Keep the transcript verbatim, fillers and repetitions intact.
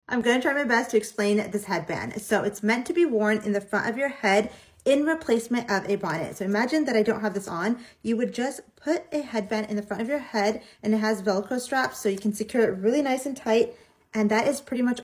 I'm going to try my best to explain this headband. So it's meant to be worn in the front of your head in replacement of a bonnet. So imagine that I don't have this on. You would just put a headband in the front of your head, and it has Velcro straps so you can secure it really nice and tight. And that is pretty much